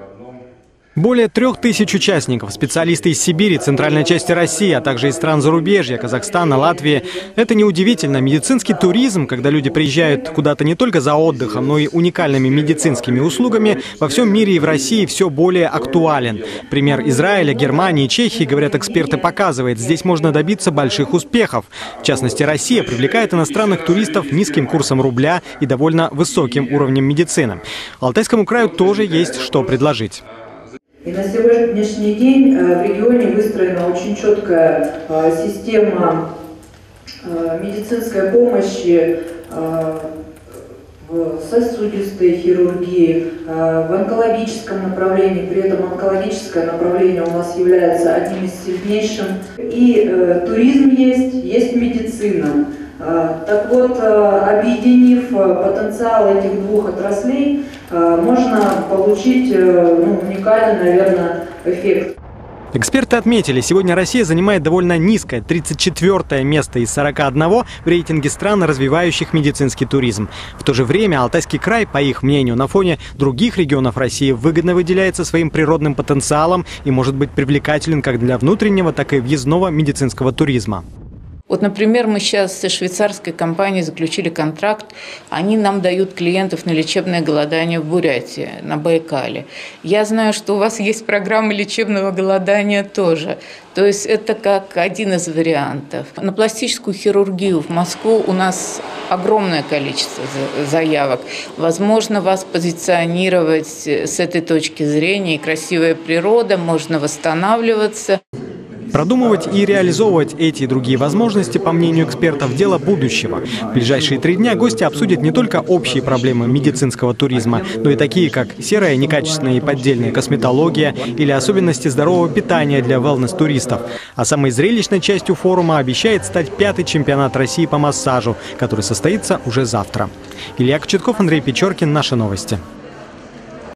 Более 3000 участников, специалисты из Сибири, центральной части России, а также из стран зарубежья, Казахстана, Латвии. Это неудивительно. Медицинский туризм, когда люди приезжают куда-то не только за отдыхом, но и уникальными медицинскими услугами, во всем мире и в России все более актуален. Пример Израиля, Германии, Чехии, говорят эксперты, показывает, здесь можно добиться больших успехов. В частности, Россия привлекает иностранных туристов низким курсом рубля и довольно высоким уровнем медицины. Алтайскому краю тоже есть что предложить. И на сегодняшний день в регионе выстроена очень четкая система медицинской помощи в сосудистой хирургии, в онкологическом направлении. При этом онкологическое направление у нас является одним из сильнейших. И туризм есть медицина. Так вот, объединив потенциал этих двух отраслей, можно получить уникальный, наверное, эффект. Эксперты отметили, сегодня Россия занимает довольно низкое, 34-е место из 41 в рейтинге стран, развивающих медицинский туризм. В то же время Алтайский край, по их мнению, на фоне других регионов России выгодно выделяется своим природным потенциалом и может быть привлекателен как для внутреннего, так и въездного медицинского туризма. Вот, например, мы сейчас со швейцарской компанией заключили контракт. Они нам дают клиентов на лечебное голодание в Бурятии, на Байкале. Я знаю, что у вас есть программа лечебного голодания тоже. То есть это как один из вариантов. На пластическую хирургию в Москву у нас огромное количество заявок. Возможно, вас позиционировать с этой точки зрения. И красивая природа, можно восстанавливаться. Продумывать и реализовывать эти и другие возможности, по мнению экспертов, дело будущего. В ближайшие 3 дня гости обсудят не только общие проблемы медицинского туризма, но и такие, как серая, некачественная и поддельная косметология или особенности здорового питания для wellness-туристов. А самой зрелищной частью форума обещает стать 5-й чемпионат России по массажу, который состоится уже завтра. Илья Кочетков, Андрей Печоркин. Наши новости.